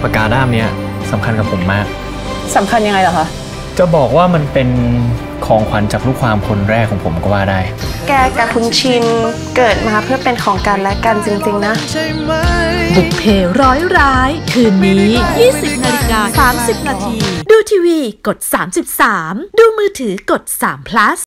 ปากกาด้ามเนี้ยสำคัญกับผมมากสำคัญยังไงเหรอคะจะบอกว่ามันเป็นของขวัญจากลูกความคนแรกของผมก็ว่าได้แกกับคุณชินเกิดมาเพื่อเป็นของกันและกันจริงๆนะบุพเพร้อยร้ายคืนนี้ 20:30 น.ดูทีวีกด33ดูมือถือกด3 plus